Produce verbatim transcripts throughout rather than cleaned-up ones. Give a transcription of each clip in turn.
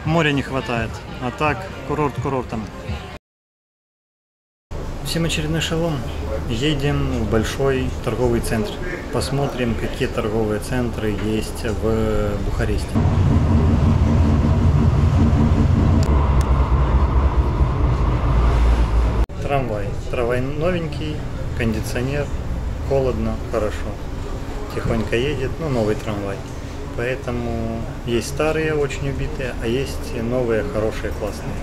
Моря не хватает, а так курорт курортом. Всем очередной шалом. Едем в большой торговый центр. Посмотрим, какие торговые центры есть в Бухаресте. Трамвай. Трамвай новенький, кондиционер, холодно, хорошо. Тихонько едет, ну новый трамвай. Поэтому есть старые, очень убитые, а есть новые, хорошие, классные.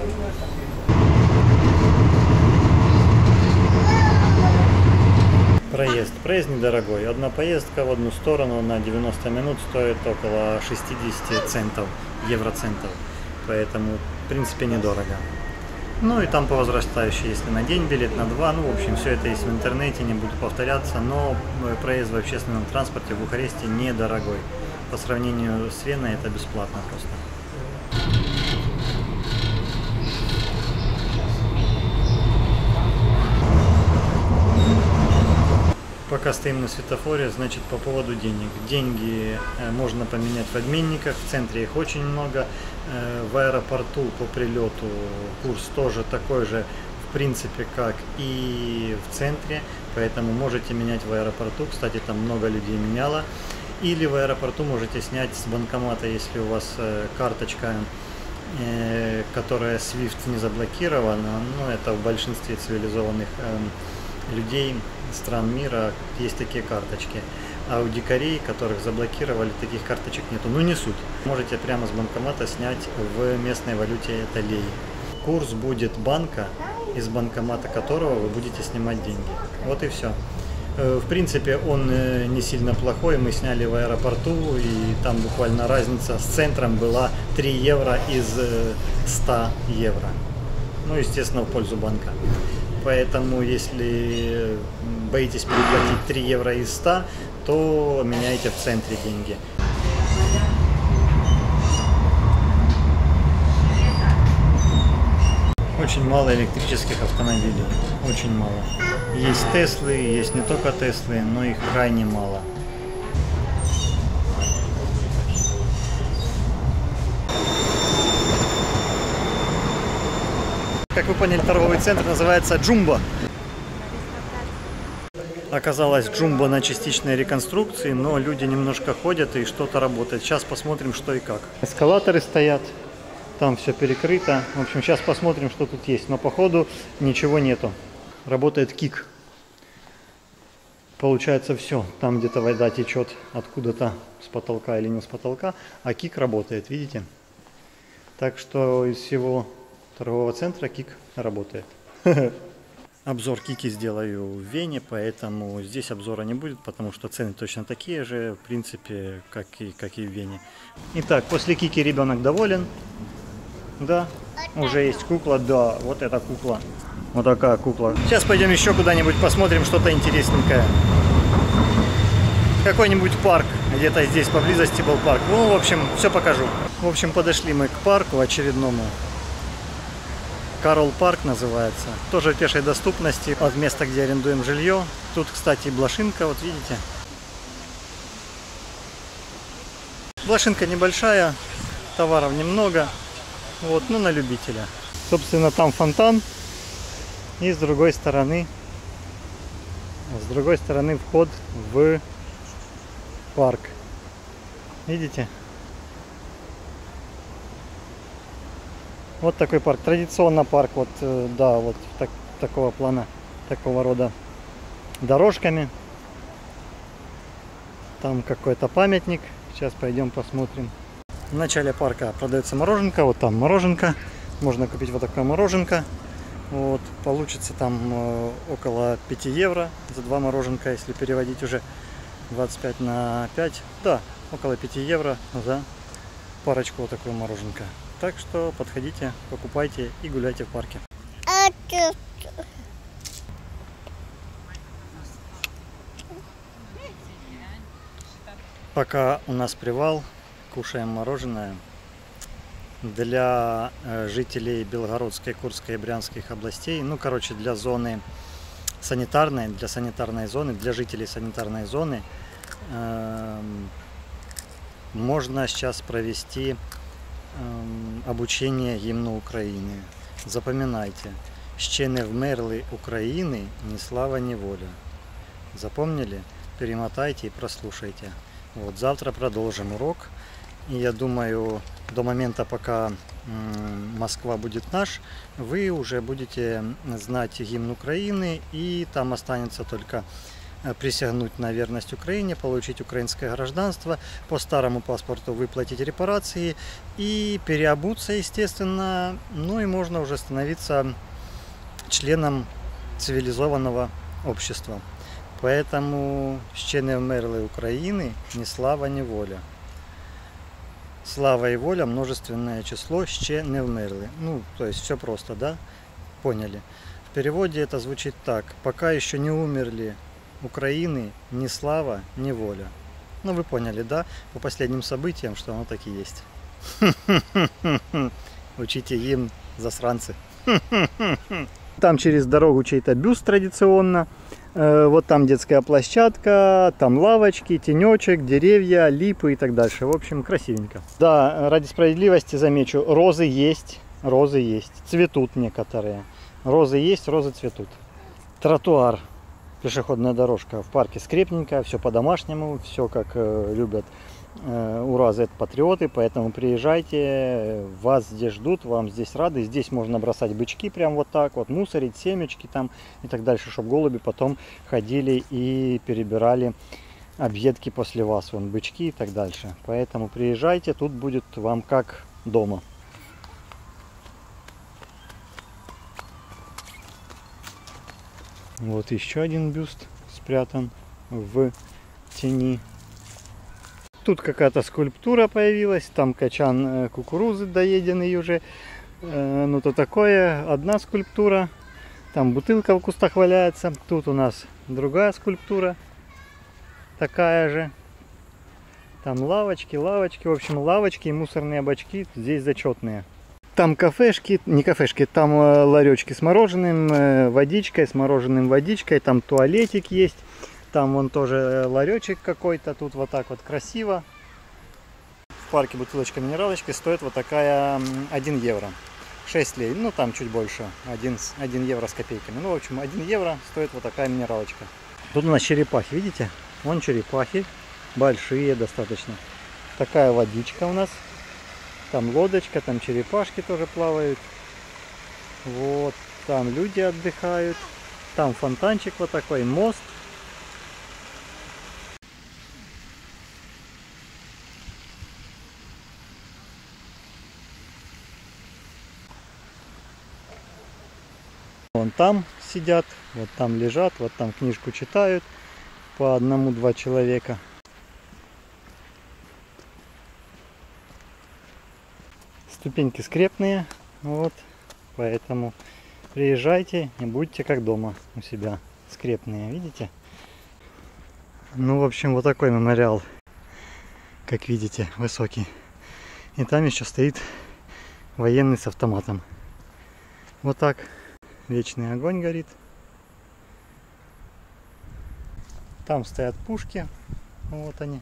Проезд. Проезд недорогой. Одна поездка в одну сторону на девяносто минут стоит около шестидесяти центов, евроцентов. Поэтому, в принципе, недорого. Ну и там по возрастающей, если на день билет, на два. Ну, в общем, все это есть в интернете, не буду повторяться. Но проезд в общественном транспорте в Бухаресте недорогой. По сравнению с Веной это бесплатно просто. Пока стоим на светофоре, значит, по поводу денег. Деньги можно поменять в обменниках, в центре их очень много. В аэропорту по прилету курс тоже такой же, в принципе, как и в центре. Поэтому можете менять в аэропорту. Кстати, там много людей меняло. Или в аэропорту можете снять с банкомата, если у вас карточка, которая свифт не заблокирована. Но это в большинстве цивилизованных людей стран мира есть такие карточки. А у дикарей, которых заблокировали, таких карточек нету. Ну не суть. Можете прямо с банкомата снять в местной валюте, это лей. Курс будет банка, из банкомата которого вы будете снимать деньги. Вот и все. В принципе, он не сильно плохой. Мы сняли в аэропорту, и там буквально разница с центром была три евро из ста евро. Ну, естественно, в пользу банка. Поэтому, если боитесь переплатить три евро из ста, то меняйте в центре деньги. Очень мало электрических автомобилей. Очень мало. Есть Теслы, есть не только Теслы, но их крайне мало. Как вы поняли, торговый центр называется Джумбо. Оказалось, Джумбо на частичной реконструкции, но люди немножко ходят и что-то работает. Сейчас посмотрим, что и как. Эскалаторы стоят, там все перекрыто. В общем, сейчас посмотрим, что тут есть. Но походу ничего нету. Работает кик. Получается все. Там где-то вода течет откуда-то с потолка или не с потолка, а кик работает, видите? Так что из всего торгового центра кик работает. Обзор кики сделаю в Вене, поэтому здесь обзора не будет, потому что цены точно такие же, в принципе, как и, как и в Вене. Итак, после кики ребенок доволен. Да, уже есть кукла, да, вот эта кукла. Вот такая кукла. Сейчас пойдем еще куда-нибудь посмотрим что-то интересненькое. Какой-нибудь парк, где-то здесь поблизости был парк. Ну, в общем, все покажу. В общем, подошли мы к парку очередному. Карл Парк называется. Тоже в пешей доступности от места, где арендуем жилье. Тут, кстати, блошинка, вот видите. Блошинка небольшая, товаров немного. Вот, ну на любителя. Собственно, там фонтан. И с другой стороны, с другой стороны вход в парк. Видите? Вот такой парк. Традиционно парк, вот, да, вот так, такого плана, такого рода дорожками. Там какой-то памятник. Сейчас пойдем посмотрим. В начале парка продается мороженка. Вот там мороженка. Можно купить вот такое мороженка. Вот, получится там э, около пяти евро за два мороженка, если переводить уже двадцать пять на пять. Да, около пяти евро за парочку вот такого мороженка. Так что подходите, покупайте и гуляйте в парке. Пока у нас привал, кушаем мороженое. Для жителей Белгородской, Курской и Брянских областей, ну, короче, для зоны санитарной, для санитарной зоны, для жителей санитарной зоны э, можно сейчас провести эм, обучения гимну Украины. Запоминайте. «Ще не вмерли України, ні слава, ні воля». Запомнили? Перемотайте и прослушайте. Вот, завтра продолжим урок. И я думаю, до момента, пока Москва будет наш, вы уже будете знать гимн Украины, и там останется только присягнуть на верность Украине, получить украинское гражданство, по старому паспорту выплатить репарации и переобуться, естественно. Ну и можно уже становиться членом цивилизованного общества. Поэтому «Ще не вмерли України, ні слава, ні воля». Слава и воля, множественное число, «ще не вмерли». Ну, то есть все просто, да? Поняли? В переводе это звучит так: пока еще не умерли Украины, ни слава, ни воля. Ну, вы поняли, да? По последним событиям, что оно так и есть. Учите гимн, засранцы. Там через дорогу чей-то бюст традиционно. Вот там детская площадка, там лавочки, тенечек, деревья, липы и так дальше. В общем, красивенько. Да, ради справедливости замечу, розы есть, розы есть. Цветут некоторые. Розы есть, розы цветут. Тротуар, пешеходная дорожка в парке скрепненькая, все по-домашнему, все как э, любят э, ура зет-патриоты. Поэтому приезжайте, вас здесь ждут, вам здесь рады. Здесь можно бросать бычки прям вот так вот, мусорить, семечки там и так дальше, чтобы голуби потом ходили и перебирали объедки после вас, вон бычки и так дальше. Поэтому приезжайте, тут будет вам как дома. Вот еще один бюст спрятан в тени. Тут какая-то скульптура появилась, там качан кукурузы доеденный уже. Ну то такое, одна скульптура. Там бутылка в кустах валяется. Тут у нас другая скульптура, такая же. Там лавочки, лавочки, в общем лавочки и мусорные бачки здесь зачетные. Там кафешки, не кафешки, там ларечки с мороженым, водичкой, с мороженым водичкой, там туалетик есть, там вон тоже ларечек какой-то, тут вот так вот красиво. В парке бутылочка минералочки стоит вот такая один евро, шесть лей, ну там чуть больше, один, один евро с копейками, ну в общем один евро стоит вот такая минералочка. Тут у нас черепахи, видите, вон черепахи, большие достаточно, такая водичка у нас. Там лодочка, там черепашки тоже плавают. Вот, там люди отдыхают. Там фонтанчик вот такой, мост. Вон там сидят, вот там лежат, вот там книжку читают. По одному-два человека. Ступеньки скрепные, вот, поэтому приезжайте и будьте как дома у себя, скрепные, видите? Ну, в общем, вот такой мемориал, как видите, высокий. И там еще стоит военный с автоматом. Вот так, вечный огонь горит. Там стоят пушки, вот они.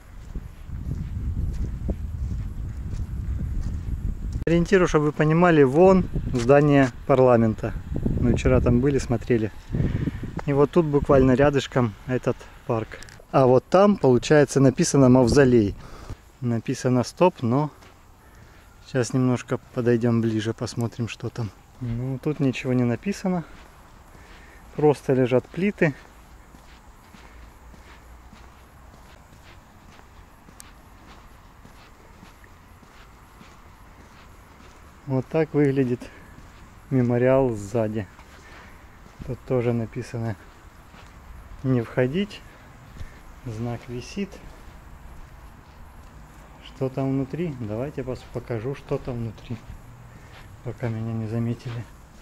Ориентирую, чтобы вы понимали, вон здание парламента. Мы вчера там были, смотрели. И вот тут буквально рядышком этот парк. А вот там, получается, написано мавзолей. Написано стоп, но сейчас немножко подойдем ближе, посмотрим, что там. Ну, тут ничего не написано. Просто лежат плиты. Вот так выглядит мемориал сзади. Тут тоже написано не входить. Знак висит. Что там внутри? Давайте я покажу, что там внутри. Пока меня не заметили.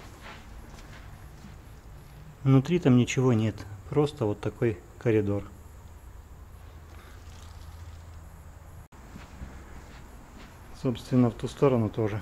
Внутри там ничего нет. Просто вот такой коридор. Собственно, в ту сторону тоже.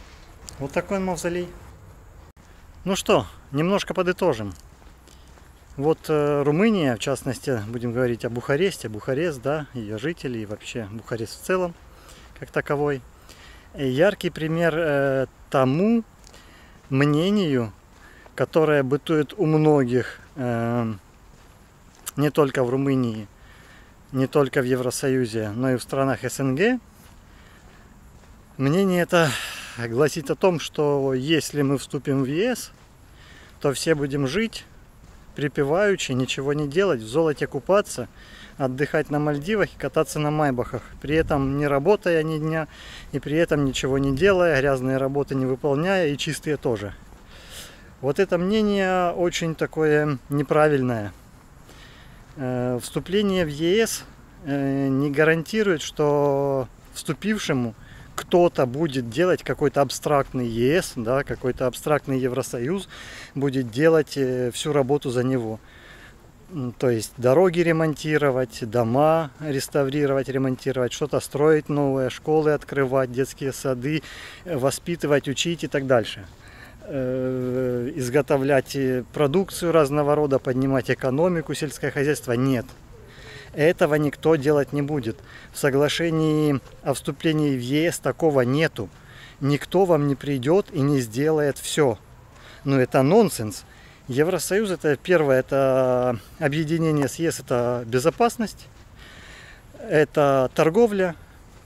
Вот такой мавзолей. Ну что, немножко подытожим. Вот э, Румыния, в частности, будем говорить о Бухаресте, Бухарест, да, ее жители и вообще Бухарест в целом, как таковой. И яркий пример э, тому мнению, которое бытует у многих, э, не только в Румынии, не только в Евросоюзе, но и в странах СНГ. Мнение это гласит о том, что если мы вступим в ЕС, то все будем жить припеваючи, ничего не делать, в золоте купаться, отдыхать на Мальдивах и кататься на майбахах, при этом не работая ни дня и при этом ничего не делая, грязные работы не выполняя и чистые тоже. Вот это мнение очень такое неправильное. Вступление в ЕС не гарантирует, что вступившему кто-то будет делать какой-то абстрактный ЕС, да, какой-то абстрактный Евросоюз будет делать всю работу за него. То есть дороги ремонтировать, дома реставрировать, ремонтировать, что-то строить новое, школы открывать, детские сады, воспитывать, учить и так дальше. Изготовлять продукцию разного рода, поднимать экономику, сельское хозяйство. Нет. Этого никто делать не будет. В соглашении о вступлении в ЕС такого нету. Никто вам не придет и не сделает все. Но это нонсенс. Евросоюз это первое, это объединение с ЕС, это безопасность, это торговля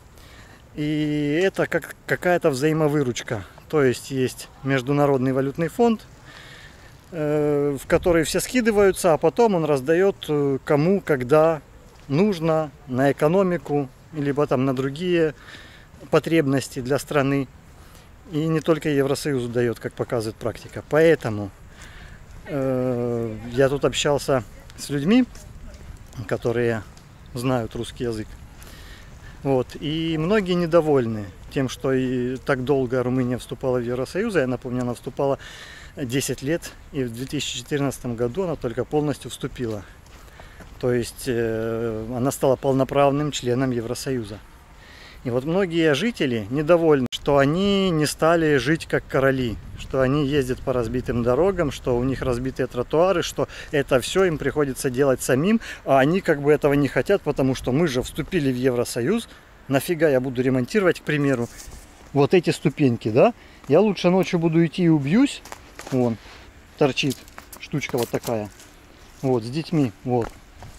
и это как какая-то взаимовыручка. То есть есть Международный валютный фонд, в который все скидываются, а потом он раздает кому, когда нужно, на экономику, либо там на другие потребности для страны. И не только Евросоюзу дает, как показывает практика. Поэтому э, я тут общался с людьми, которые знают русский язык. Вот, и многие недовольны тем, что и так долго Румыния вступала в Евросоюз. Я напомню, она вступала десять лет, и в две тысячи четырнадцатом году она только полностью вступила. То есть э, она стала полноправным членом Евросоюза. И вот многие жители недовольны, что они не стали жить как короли, что они ездят по разбитым дорогам, что у них разбитые тротуары, что это все им приходится делать самим, а они как бы этого не хотят, потому что мы же вступили в Евросоюз, нафига я буду ремонтировать, к примеру, вот эти ступеньки, да? Я лучше ночью буду идти и убьюсь, вон, торчит штучка вот такая, вот, с детьми, вот.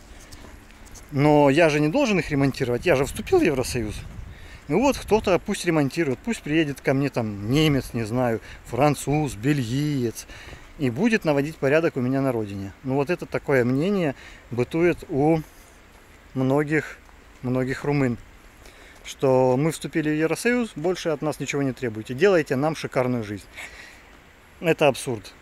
Но я же не должен их ремонтировать, я же вступил в Евросоюз. И вот кто-то пусть ремонтирует, пусть приедет ко мне там немец, не знаю, француз, бельгиец, и будет наводить порядок у меня на родине. Ну вот это такое мнение бытует у многих, многих румын, что мы вступили в Евросоюз, больше от нас ничего не требуйте, делайте нам шикарную жизнь. Это абсурд.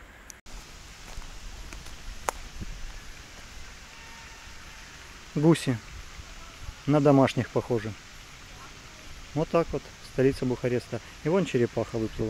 Гуси на домашних похожи. Вот так вот, столица Бухареста. И вон черепаха выплыла.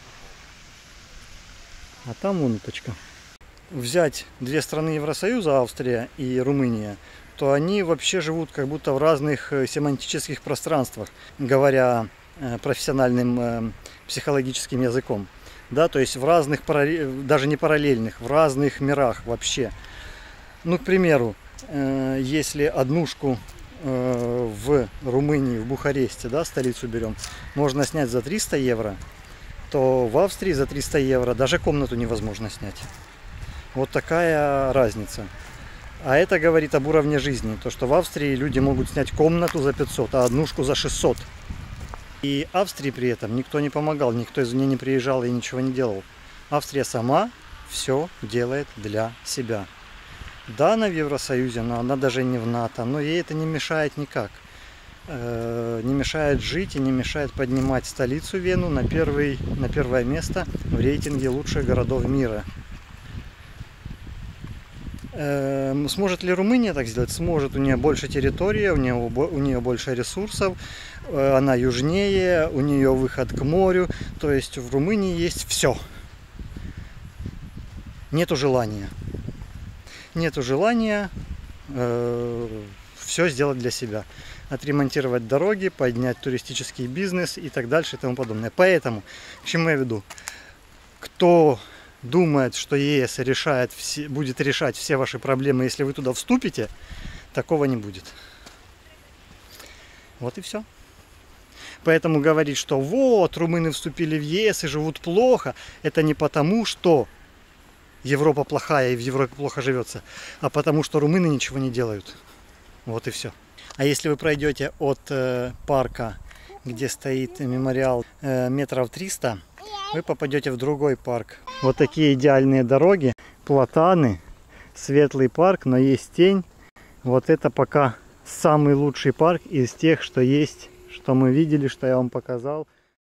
А там вон уточка. Взять две страны Евросоюза, Австрия и Румыния, то они вообще живут как будто в разных семантических пространствах, говоря профессиональным психологическим языком. Да, то есть в разных, даже не параллельных, в разных мирах вообще. Ну, к примеру, если однушку в Румынии, в Бухаресте, да, столицу берем, можно снять за триста евро, то в Австрии за триста евро даже комнату невозможно снять. Вот такая разница. А это говорит об уровне жизни. То, что в Австрии люди могут снять комнату за пятьсот, а однушку за шестьсот. И Австрии при этом никто не помогал, никто извне не приезжал и ничего не делал. Австрия сама все делает для себя. Да, она в Евросоюзе, но она даже не в НАТО, но ей это не мешает никак. Э, не мешает жить и не мешает поднимать столицу Вену на, первый, на первое место в рейтинге лучших городов мира. Э, сможет ли Румыния так сделать? Сможет. У нее больше территории, у нее, у нее больше ресурсов, э, она южнее, у нее выход к морю. То есть в Румынии есть все. Нету желания. Нету желания э, все сделать для себя. Отремонтировать дороги, поднять туристический бизнес и так дальше и тому подобное. Поэтому, к чему я веду? Кто думает, что ЕС решает все, будет решать все ваши проблемы, если вы туда вступите, такого не будет. Вот и все. Поэтому говорить, что вот, румыны вступили в ЕС и живут плохо, это не потому, что Европа плохая и в Европе плохо живется, а потому, что румыны ничего не делают. Вот и все. А если вы пройдете от э, парка, где стоит мемориал, э, метров триста, вы попадете в другой парк. Вот такие идеальные дороги, платаны, светлый парк, но есть тень. Вот это пока самый лучший парк из тех, что есть, что мы видели, что я вам показал.